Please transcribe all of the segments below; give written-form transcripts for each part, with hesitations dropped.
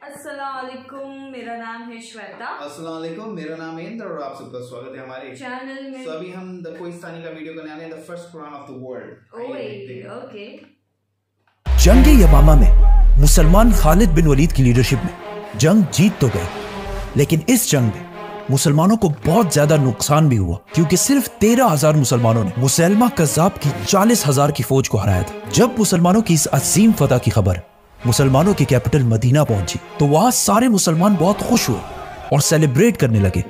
अस्सलामुअलैकुम, मेरा नाम है श्वेता। अस्सलामुअलैकुम, मेरा नाम है इंद्र और आप सबका स्वागत है हमारे चैनल में। तो अभी हम द कोहिस्तानी का वीडियो करने वाले हैं, the first Quran of the world. Okay. जंग यमामा में मुसलमान खालिद बिन वलीद की लीडरशिप में जंग जीत तो गए, लेकिन इस जंग में मुसलमानों को बहुत ज्यादा नुकसान भी हुआ, क्योंकि सिर्फ 13,000 मुसलमानों ने मुसैलमा कज़्ज़ाब की 40,000 की फौज को हराया था। जब मुसलमानों की इस अजीम फतह की खबर मुसलमानों की कैपिटल मदीना पहुंची तो वहां सारे मुसलमान बहुत खुश हुए और सेलिब्रेट करने लगे।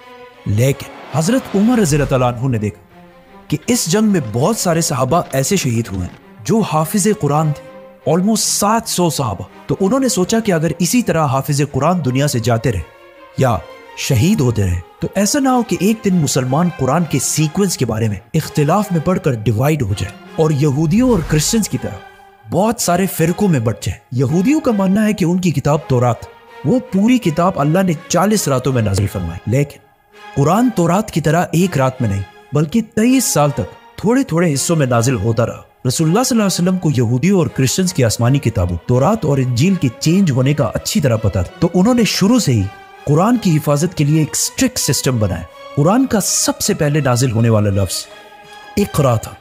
लेकिन हजरत उमर रज़ियल्लाहु अन्हु ने देखा कि इस जंग में बहुत सारे सहाबा ऐसे शहीद हुए जो हाफिज कुरान थे, ऑलमोस्ट 700 सहाबा। तो उन्होंने सोचा कि अगर इसी तरह हाफिज कुरान दुनिया से जाते रहे या शहीद होते रहे तो ऐसा ना हो कि एक दिन मुसलमान कुरान के सीक्वेंस के बारे में इख्तिलाफ में पढ़कर डिवाइड हो जाए और यहूदियों और क्रिश्चियंस की तरह बहुत सारे फिरकों में बट जाए। यहूदियों का मानना है कि उनकी किताब तौरात, वो पूरी किताब अल्लाह ने 40 रातों में नाजिल फरमाई, लेकिन कुरान तौरात की तरह एक रात में नहीं बल्कि 23 साल तक थोड़े थोड़े हिस्सों में नाजिल होता रहा। रसूलुल्लाह सल्लल्लाहु अलैहि वसल्लम को यहूदियों और क्रिश्चियंस की आसमानी किताबों तौरात और इंजील के चेंज होने का अच्छी तरह पता था, तो उन्होंने शुरू से ही कुरान की हिफाजत के लिए एक स्ट्रिक्ट सिस्टम बनाया। कुरान का सबसे पहले नाजिल होने वाला लफ्ज इक़रा था,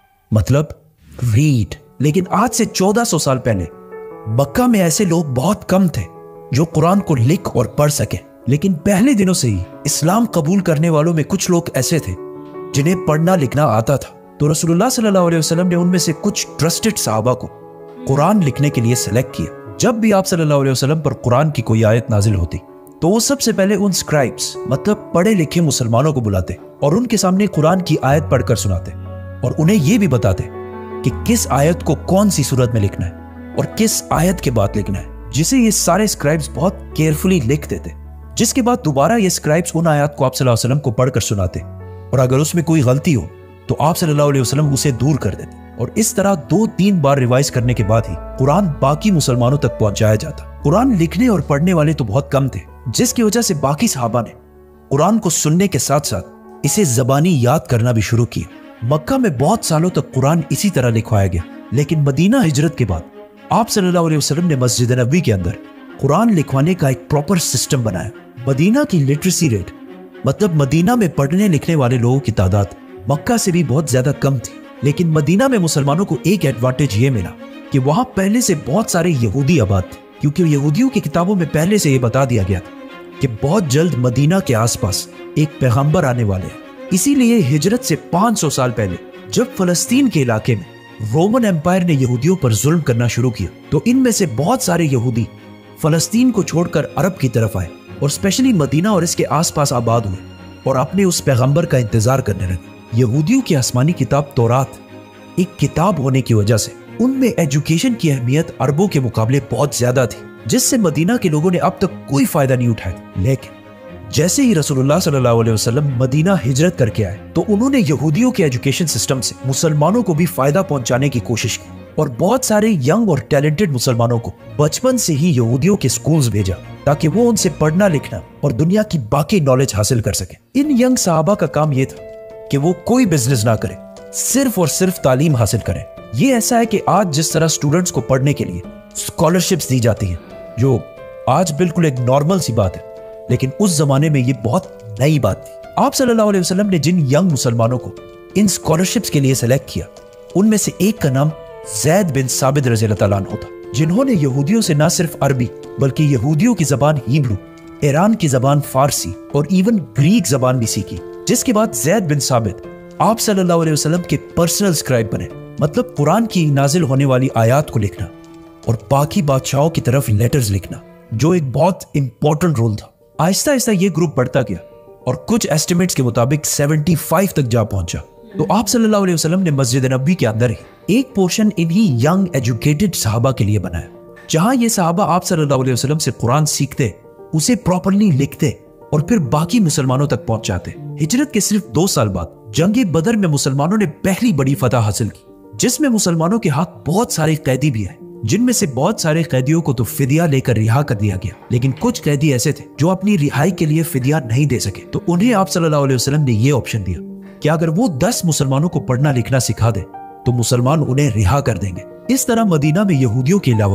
मतलब रीड। लेकिन आज से 1400 साल पहले मक्का में ऐसे लोग बहुत कम थे जो कुरान को लिख और पढ़ सके। लेकिन पहले दिनों से ही इस्लाम कबूल करने वालों में कुछ लोग ऐसे थे जिन्हें पढ़ना लिखना आता था। तो रसूलुल्लाह सल्लल्लाहु अलैहि वसल्लम ने उनमें से कुछ ट्रस्टेड सहाबा को कुरान लिखने के लिए सेलेक्ट किया। जब भी आप सल्लल्लाहु अलैहि वसल्लम पर कुरान की कोई आयत नाजिल होती तो वो सबसे पहले उन स्क्राइब्स, मतलब पढ़े लिखे मुसलमानों को बुलाते और उनके सामने कुरान की आयत पढ़कर सुनाते और उन्हें यह भी बताते कि किस आयत को कौन सी सूरत में लिखना है और किस आयत के बाद लिखना है, जिसे ये सारे स्क्राइब्स बहुत केयरफुली लिख देते। जिसके बाद दोबारा ये स्क्राइब्स उन आयत को आप सल्लल्लाहु अलैहि वसल्लम को पढ़कर सुनाते और अगर उसमें कोई गलती हो तो आप सल्लल्लाहु अलैहि वसल्लम उसे दूर कर देते। और इस तरह 2-3 बार रिवाइज करने के बाद ही कुरान बाकी मुसलमानों तक पहुंचाया जाता। कुरान लिखने और पढ़ने वाले तो बहुत कम थे, जिसकी वजह से बाकी सहाबा ने कुरान को सुनने के साथ साथ इसे जबानी याद करना भी शुरू किया। मक्का में बहुत सालों तक कुरान इसी तरह लिखवाया गया, लेकिन मदीना हिजरत के बाद आप सल्लल्लाहु अलैहि वसल्लम ने मस्जिद नबवी के अंदर कुरान लिखवाने का एक प्रॉपर सिस्टम बनाया। मदीना की लिटरेसी रेट, मतलब मदीना में पढ़ने लिखने वाले लोगों की तादाद मक्का से भी बहुत ज्यादा कम थी। लेकिन मदीना में मुसलमानों को एक एडवांटेज ये मिला कि वहां पहले से बहुत सारे यहूदी आबाद थे, क्योंकि यहूदियों की किताबों में पहले से यह बता दिया गया था कि बहुत जल्द मदीना के आसपास एक पैगंबर आने वाले हैं। इसीलिए हिजरत से 500 साल पहले जब फलस्तीन के इलाके में रोमन एम्पायर ने यहूदियों पर जुल्म करना शुरू किया तो इनमें से बहुत सारे यहूदी फलस्तीन को छोड़कर अरब की तरफ आए और स्पेशली मदीना और इसके आसपास आबाद हुए और अपने उस पैगंबर का इंतजार करने लगे। यहूदियों की आसमानी किताब तौरात एक किताब होने की वजह से उनमें एजुकेशन की अहमियत अरबों के मुकाबले बहुत ज्यादा थी, जिससे मदीना के लोगों ने अब तक कोई फायदा नहीं उठाया। लेकिन जैसे ही रसूलुल्लाह सल्लल्लाहु अलैहि वसल्लम मदीना हिजरत करके आए तो उन्होंने यहूदियों के एजुकेशन सिस्टम से मुसलमानों को भी फायदा पहुंचाने की कोशिश की और बहुत सारे यंग और टैलेंटेड मुसलमानों को बचपन से ही यहूदियों के स्कूल्स भेजा ताकि वो उनसे पढ़ना लिखना और दुनिया की बाकी नॉलेज हासिल कर सके। इन यंग सहाबा का काम यह था कि वो कोई बिजनेस ना करे, सिर्फ और सिर्फ तालीम हासिल करें। ये ऐसा है कि आज जिस तरह स्टूडेंट्स को पढ़ने के लिए स्कॉलरशिप्स दी जाती हैं, जो आज बिल्कुल एक नॉर्मल सी बात है, लेकिन उस जमाने में ये बहुत नई बात थी। आप सल्लल्लाहु अलैहि वसल्लम ने जिन यंग मुसलमानों को इन स्कॉलरशिप्स के लिए सेलेक्ट किया उनमें से एक का नाम ज़ैद बिन साबित रज़ियल्लाहु अन्हु था, जिन्होंने यहूदियों से न सिर्फ अरबी बल्कि यहूदियों की जबान हिब्रू, ईरान की जबान फारसी और इवन ग्रीक जबान भी सीखी। जिसके बाद ज़ैद बिन साबित आप सल्लल्लाहु अलैहि वसल्लम के पर्सनल स्क्राइब बने, मतलब कुरान की नाजिल होने वाली आयात को लिखना और बाकी बादशाहों की तरफ लेटर्स लिखना, जो एक बहुत इंपॉर्टेंट रोल था। आहिस्ता आहिस्ता ये ग्रुप बढ़ता गया और कुछ एस्टिमेट्स के मुताबिक 75 तक जा पहुंचा। तो आप सल्लल्लाहु अलैहि वसल्लम ने मस्जिद नबवी के अंदर ही एक पोर्शन इन्हीं यंग एजुकेटेड सहाबा के लिए बनाया, जहां ये सहाबा आप सल्लल्लाहु अलैहि वसल्लम से कुरान सीखते, उसे प्रॉपर्ली लिखते और फिर बाकी मुसलमानों तक पहुंच जाते। हिजरत के सिर्फ 2 साल बाद जंग बदर में मुसलमानों ने पहली बड़ी फतह हासिल की, जिसमें मुसलमानों के हाथ बहुत सारे कैदी भी आए, जिनमें से बहुत सारे कैदियों को तो फिदिया लेकर रिहा कर दिया गया। लेकिन कुछ कैदी ऐसे थे जो अपनी रिहाई के लिए फिदिया नहीं दे सके, तो उन्हें आप सल्लल्लाहु अलैहि वसल्लम ने यह ऑप्शन दिया कि अगर वो 10 मुसलमानों को पढ़ना लिखना सिखा दे तो मुसलमान उन्हें रिहा कर देंगे। इस तरह मदीना में यहूदियों के अलावा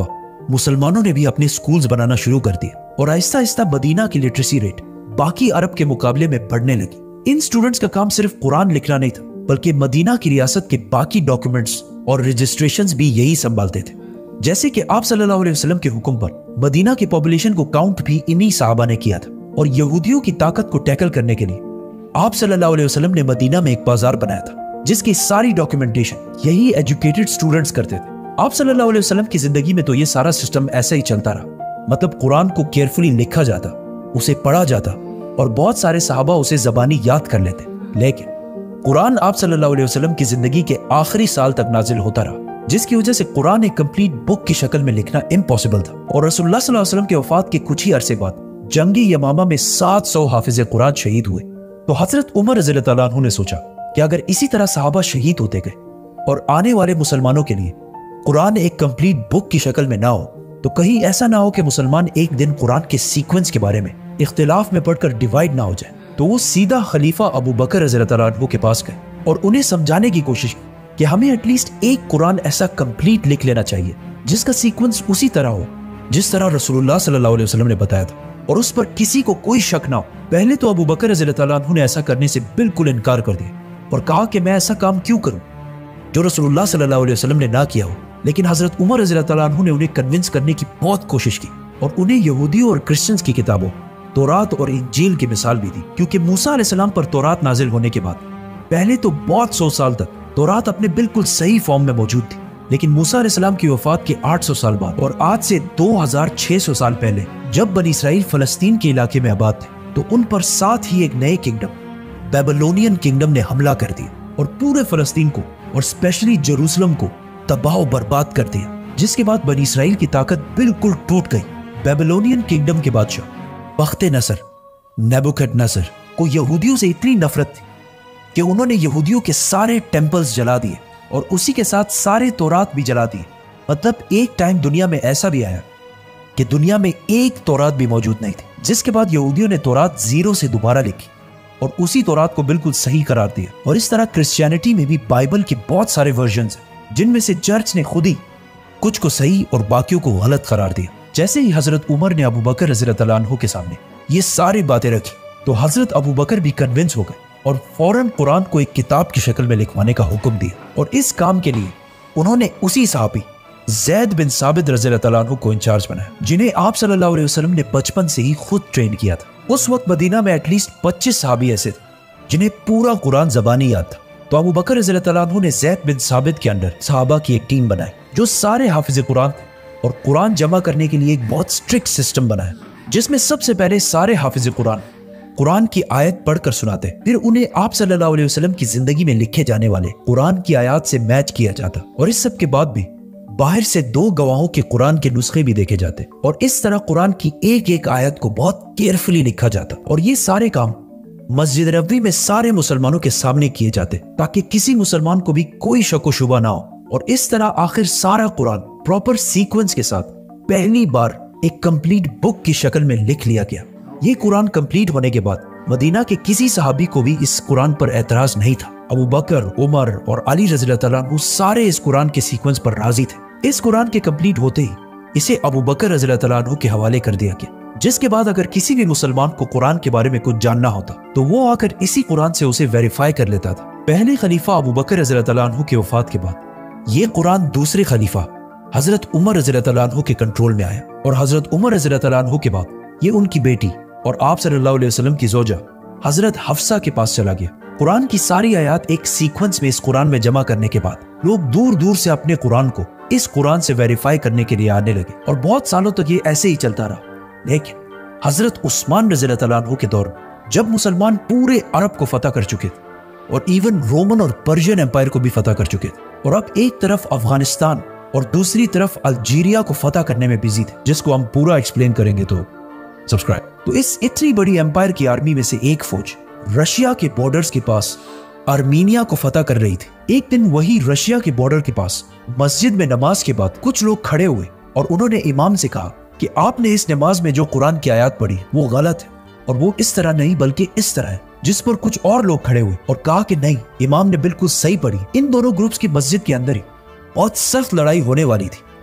मुसलमानों ने भी अपने स्कूल्स बनाना शुरू कर दिए और आहिस्ता आहिस्ता मदीना की लिटरेसी रेट बाकी अरब के मुकाबले में बढ़ने लगी। इन स्टूडेंट्स का काम सिर्फ कुरान लिखना नहीं था, बल्कि मदीना की रियासत के बाकी डॉक्यूमेंट्स और रजिस्ट्रेशंस भी यही संभालते थे। जैसे कि आप सल्लल्लाहु अलैहि वसल्लम के हुक्म पर मदीना की पॉपुलेशन को काउंट भी इन्हीं साहबा ने किया था, और यहूदियों की ताकत को टैकल करने के लिए आप सल्लल्लाहु अलैहि वसल्लम ने मदीना में एक बाजार बनाया था, जिसकी सारी डॉक्यूमेंटेशन यही एजुकेटेड स्टूडेंट्स करते थे। आप सल्लल्लाहु अलैहि वसल्लम की जिंदगी में तो ये सारा सिस्टम ऐसा ही चलता रहा। मतलब कुरान को केयरफुली लिखा जाता, उसे पढ़ा जाता, और बहुत सारे सहाबा उसे जबानी याद कर लेते। लेकिन कुरान आप सल्लल्लाहु अलैहि वसल्लम की जिंदगी के आखिरी साल तक नाजिल होता रहा, जिसकी वजह से कुरान एक कंप्लीट बुक की शक्ल में लिखना इम्पॉसिबल था। और रसूलुल्लाह सल्लल्लाहु अलैहि वसल्लम के वफात के कुछ ही अरसे बाद जंगी यमामा में 700 हाफिज कुरान शहीद हुए। तो हजरत उमर रज़ियल्लाहु ताला अन्हु ने सोचा कि अगर इसी तरह सहाबा शहीद होते गए और आने वाले मुसलमानों के लिए कुरान एक कंप्लीट बुक की शक्ल में ना हो, तो कहीं ऐसा ना हो कि मुसलमान एक दिन कुरान के सीक्वेंस के बारे में इख्तिलाफ में पढ़कर डिवाइड ना हो जाए। तो वो सीधा खलीफा अबू बकर रज़ियल्लाहु ताला अन्हु के पास गए और उन्हें समझाने की कोशिश की कि हमें एटलीस्ट एक कुरान ऐसा कंप्लीट लिख लेना चाहिए जिसका सीक्वेंस उसी तरह हो जिस तरह रसूलुल्लाह सल्लल्लाहु अलैहि वसल्लम ने बताया था, और उस पर किसी को कोई शक ना हो। पहले तो अबू बकर रज़ियल्लाहु ताला अन्हु ने ऐसा करने से बिल्कुल इनकार कर दिया और कहा कि मैं ऐसा काम क्यों करूं जो रसूलुल्लाह सल्लल्लाहु अलैहि वसल्लम ने ना किया हो। लेकिन हजरत उमर रज़ियल्लाहु ताला अन्हु ने उन्हें कन्विंस करने की बहुत कोशिश की और उन्हें यहूदियों और क्रिश्चियंस की किताबों तौरात और इंजील की मिसाल भी दी, क्योंकि मूसा अलैहिस्सलाम पर तौरात नाजिल होने के बाद पहले तो बहुत 100 साल तक तौरात अपने बिल्कुल सही फॉर्म में मौजूद थी। लेकिन मूसा अलैहिस्सलाम की वफात के 800 साल बाद और आज से 2600 साल पहले जब बनी इसराइल फलस्तीन के इलाके में आबाद थे, तो उन पर साथ ही एक नए किंगडम बेबीलोनियन किंगडम ने हमला कर दिया और पूरे फलस्तीन को और स्पेशली जेरूसलम को तबाह और बर्बाद कर दिया, जिसके बाद बनी इसराइल की ताकत बिल्कुल टूट गई। बेबीलोनियन किंगडम के बादशाह बख्त-ए-नसर नेबुकदनेस्सर को यहूदियों से इतनी नफरत थी कि उन्होंने यहूदियों के सारे टेम्पल्स जला दिए और उसी के साथ सारे तौरात भी जला दिए। मतलब एक टाइम दुनिया में ऐसा भी आया कि दुनिया में एक तौरात भी मौजूद नहीं थी, जिसके बाद यहूदियों ने तौरात जीरो से दोबारा लिखी और उसी तौरात को बिल्कुल सही करार दिया। और इस तरह क्रिश्चियनिटी में भी बाइबल के बहुत सारे वर्जन्स हैं, जिनमें से चर्च ने खुद ही कुछ को सही और बाकियों को गलत करार दिया। जैसे ही हजरत उमर ने अबू बकर रज़ियल्लाहु ताला अन्हु के सामने ये सारी बातें रखी, तो हजरत अबू बकर भी कन्विंस हो गए और फौरन कुरान को एक किताब की शक्ल में लिखवाने का हुक्म दिया। और इस काम के लिए उन्होंने उसी सहाबी ज़ैद बिन साबित रज़ियल्लाहु ताला अन्हु को इंचार्ज बनाया, जिन्हें आप सल्लल्लाहु अलैहि वसल्लम ने बचपन से ही खुद ट्रेन किया था। उस वक्त मदीना में एटलीस्ट 25 सहाबी ऐसे थे जिन्हें पूरा कुरान ज़बानी याद था। तो अबू बकर रज़ियल्लाहु ताला अन्हु ने ज़ैद बिन साबित के अंडर सहाबा की एक टीम बनाई जो सारे हाफिज कुरान थे, और कुरान जमा करने के लिए एक बहुत स्ट्रिक्ट सिस्टम बनाया, जिसमें सबसे पहले सारे हाफिज कुरान की आयत पढ़कर सुनाते, फिर उन्हें आप सल्लल्लाहु अलैहि वसल्लम की जिंदगी में लिखे जाने वाले कुरान की आयत से मैच किया जाता, और इस सब के बाद भी बाहर से 2 गवाहों के कुरान के नुस्खे भी देखे जाते, और इस तरह कुरान की एक एक आयत को बहुत केयरफुली लिखा जाता। और ये सारे काम मस्जिद नबवी में सारे मुसलमानों के सामने किए जाते, ताकि किसी मुसलमान को भी कोई शक व शुबा ना हो। और इस तरह आखिर सारा कुरान प्रॉपर सीक्वेंस के साथ पहली बार एक कंप्लीट बुक की शक्ल में लिख लिया गया। ये कुरान कंप्लीट होने के बाद मदीना के किसी सहाबी को भी इस कुरान पर एतराज नहीं था। अबू बकर, उमर और अली रज़ियल्लाहु ताला अन्हु सारे इस कुरान के सीक्वेंस पर राजी थे। इस कुरान के कंप्लीट होते ही इसे अबू बकर रज़ियल्लाहु ताला अन्हु के हवाले कर दिया गया, जिसके बाद अगर किसी भी मुसलमान को कुरान के बारे में कुछ जानना होता तो वो आकर इसी कुरान से उसे वेरीफाई कर लेता था। पहले खलीफा अबू बकर रज़ियल्लाहु ताला अन्हु के वफात के बाद ये कुरान दूसरे खलीफा हजरत उमर रज़ियल्लाहु ताला अन्हु के कंट्रोल में आया, और हजरत उमर रज़ियल्लाहु ताला अन्हु के बाद ये उनकी बेटी और आप सल्लल्लाहु अलैहि वसल्लम की जोजा हजरत हफ्सा के पास चला गया। कुरान की सारी आयत एक सीक्वेंस में इस कुरान में जमा करने के बाद लोग दूर दूर से अपने कुरान को इस कुरान से वेरीफाई करने के लिए आने लगे, और बहुत सालों तक ये ऐसे ही चलता रहा। लेकिन हजरत उस्मान रज़ियल्लाहु ताला अन्हु के दौर में जब मुसलमान पूरे अरब को फतह कर चुके थे और इवन रोमन और पर्शियन एम्पायर को भी फतह कर चुके थे, और अब एक तरफ अफगानिस्तान और दूसरी तरफ अल्जीरिया को फतह करने में बिजी थे, जिसको हम पूरा एक्सप्लेन करेंगे, तो सब्सक्राइब। तो इस इतनी बड़ी एम्पायर की आर्मी में से एक फौज रशिया के बॉर्डर्स के पास आर्मीनिया को फतह कर रही थी। एक दिन वही रशिया के बॉर्डर के पास मस्जिद में नमाज के बाद कुछ लोग खड़े हुए और उन्होंने इमाम से कहा कि आपने इस नमाज में जो कुरान की आयत पढ़ी वो गलत है, और वो इस तरह नहीं बल्कि इस तरह है। जिस पर कुछ और लोग खड़े हुए और कहा कि नहीं, इमाम ने बिल्कुल सही पढ़ी। इन दोनों ग्रुप्स की मस्जिद के अंदर ही बहुत सख्त लड़ाई होने वाली थी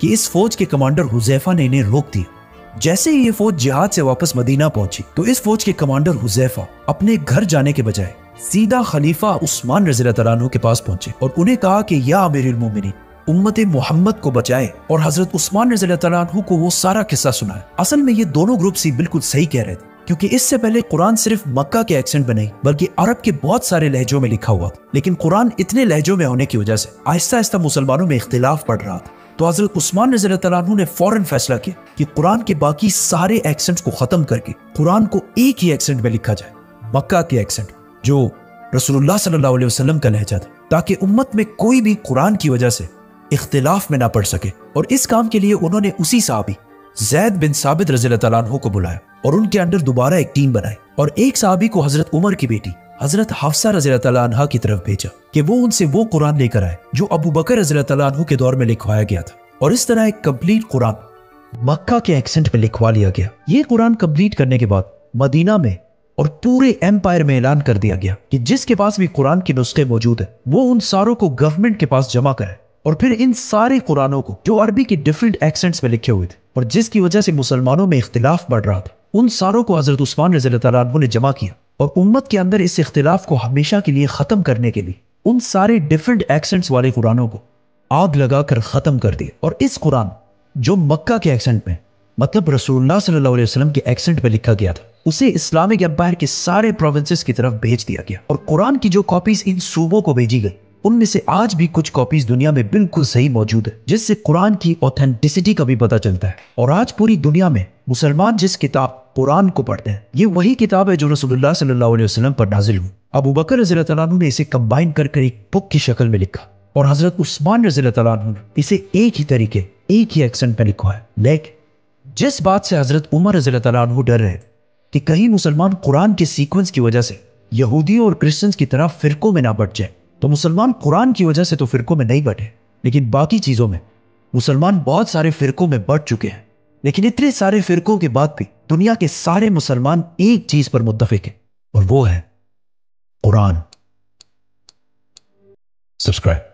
कि इस फौज के कमांडर हुजैफा ने इन्हें रोक दिया। जैसे ही ये फौज जिहाद से वापस मदीना पहुंची तो इस फौज के कमांडर हुजैफा अपने घर जाने के बजाय सीधा खलीफा उस्मान रज़ियल्लाहु अन्हु के पास पहुंचे और उन्हें कहा कि या अमीरुल मोमिनीन, उम्मत मोहम्मद को बचाए, और हजरत उस्मान रज़ियल्लाहु अन्हु को वो सारा किस्सा सुनाया। असल में ये दोनों ग्रुप्स ही बिल्कुल सही कह रहे थे, क्योंकि इससे पहले कुरान सिर्फ मक्का के एक्सेंट में नहीं बल्कि अरब के बहुत सारे लहजों में लिखा हुआ था। लेकिन कुरान इतने लहजों में होने की वजह से आहिस्ता आहिस्ता मुसलमानों में इख्तिलाफ बढ़ रहा था। तो हजरत उस्मान रज़ियल्लाहु अन्हु ने फौरन फैसला किया कि कुरान के बाकी सारे एक्सेंट्स को खत्म करके कुरान को एक ही एक्सेंट में लिखा जाए, मक्का के एक्सेंट, जो रसूलुल्लाह सल्लल्लाहु अलैहि वसल्लम का लहजा था, ताकि उम्मत में कोई भी कुरान की वजह से इख्तिलाफ में ना पड़ सके। और इस काम के लिए उन्होंने उसी सहाबी ज़ैद बिन साबित रज़ियल्लाहु अन्हु को बुलाया और उनके अंडर दोबारा एक टीम बनाई, और एक सहाबी को हजरत उमर की बेटी हजरत हफ्सा रज़ियल्लाहु अन्हा की तरफ भेजा कि वो उनसे वो कुरान लेकर आए जो अबू बकर रज़ियल्लाहु अन्हु के दौर में लिखवाया गया था। और इस तरह एक कंप्लीट कुरान मक्का के एक्सेंट में लिखवा लिया गया। ये कुरान कंप्लीट करने के बाद मदीना में और पूरे एम्पायर में ऐलान कर दिया गया कि जिसके पास भी कुरान के नुस्खे मौजूद है वो उन सारों को गवर्नमेंट के पास जमा करे, और फिर इन सारे कुरानों को जो अरबी के डिफरेंट एक्सेंट्स में लिखे हुए थे और जिसकी वजह से मुसलमानों में इख्तिलाफ बढ़ रहा था, उन सारों को हजरत उस्मान रज़ियल्लाहु अन्हु ने जमा किया और उम्मत के अंदर इस इख्तिलाफ को हमेशा के लिए खत्म करने के लिए उन सारे डिफरेंट एक्सेंट्स वाले कुरानों को आग लगाकर खत्म कर दिया। और इस कुरान जो मक्का के एक्सेंट में, मतलब रसूलुल्लाह सल्लल्लाहु अलैहि वसल्लम के एक्सेंट में लिखा गया था, उसे इस्लामिक एम्पायर के सारे प्रोविंसेस की तरफ भेज दिया गया। और कुरान की जो कॉपीज इन सूबों को भेजी गई उनमें से आज भी कुछ कॉपीज दुनिया में बिल्कुल सही मौजूद है, जिससे कुरान की ऑथेंटिसिटी का भी पता चलता है। और आज पूरी दुनिया में मुसलमान जिस किताब कुरान को पढ़ते हैं, ये वही किताब है जो रसूलुल्लाह सल्लल्लाहु अलैहि वसल्लम पर नाजिल हुई। अबू बकर रज़ियल्लाहु अन्हु ने इसे कंबाइन कर एक बुक की शक्ल में लिखा और हजरत उस्मान रज़ियल्लाहु अन्हु ने इसे एक ही तरीके, एक ही एक्सेंट में लिखा है। लेकिन जिस बात से हजरत उमर रज़ियल्लाहु अन्हु डर रहे कि कहीं मुसलमान कुरान के सीक्वेंस की वजह से यहूदियों और क्रिश्चियंस की तरह फिरकों में ना बढ़ जाए, तो मुसलमान कुरान की वजह से तो फिरकों में नहीं बढ़े, लेकिन बाकी चीजों में मुसलमान बहुत सारे फिरकों में बढ़ चुके हैं। लेकिन इतने सारे फिरकों के बाद भी दुनिया के सारे मुसलमान एक चीज पर मुत्तफिक है, और वो है कुरान। सब्सक्राइब।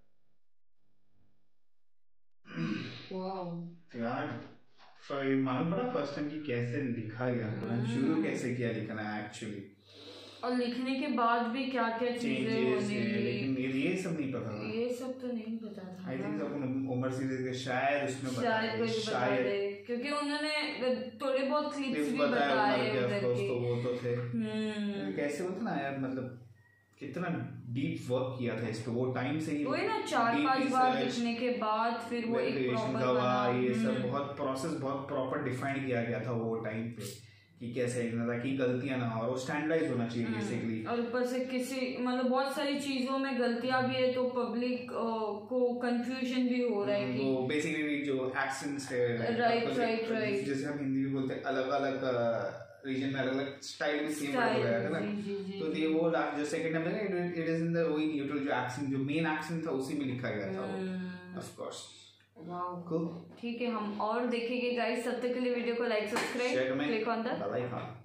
यार मालूम पड़ा फर्स्ट टाइम कि कैसे लिखा गया कुरान, शुरू कैसे किया लिखना एक्चुअली, और लिखने के बाद भी क्या क्या चीजें होने, लेकिन ये सब नहीं पता था। ये सब तो नहीं पता था। आई थिंक उमर सीरीज के शायद उसमें शायद क्योंकि उन्होंने थोड़े बहुत क्लिप्स भी बताए तो वो तो थे। कैसे होता ना यार, मतलब कितना डीप वर्क किया था इस पे वो टाइम से ही, वही ना 4-5 बार लिखने के बाद फिर वो एक प्रॉपर बना, ये सब बहुत प्रोसेस बहुत प्रॉपर डिफाइन किया गया था वो टाइम पे कि कैसे लिखना था कि गलतियां ना हो, और वो स्टैंडर्डाइज होना चाहिए बेसिकली। और ऊपर से किसी मतलब बहुत सारी चीजों में गलतियां भी है तो पब्लिक को कंफ्यूजन भी हो रहा है कि वो बेसिकली जो एक्सेंट्स है, राइट जैसे हम हिंदी में बोलते हैं अलग अलग रीजन में अलग अलग स्टाइल में सेम वर्ड हो रहा है ना, तो ये वो जो second time it is in the वही न्यूट्रल जो एक्सेंट जो मेन एक्सेंट था उसी में लिखा गया था ऑफ कोर्स। वाओ ठीक है, हम और देखेंगे गाइस, तब तक के लिए वीडियो को like subscribe click on the bell icon.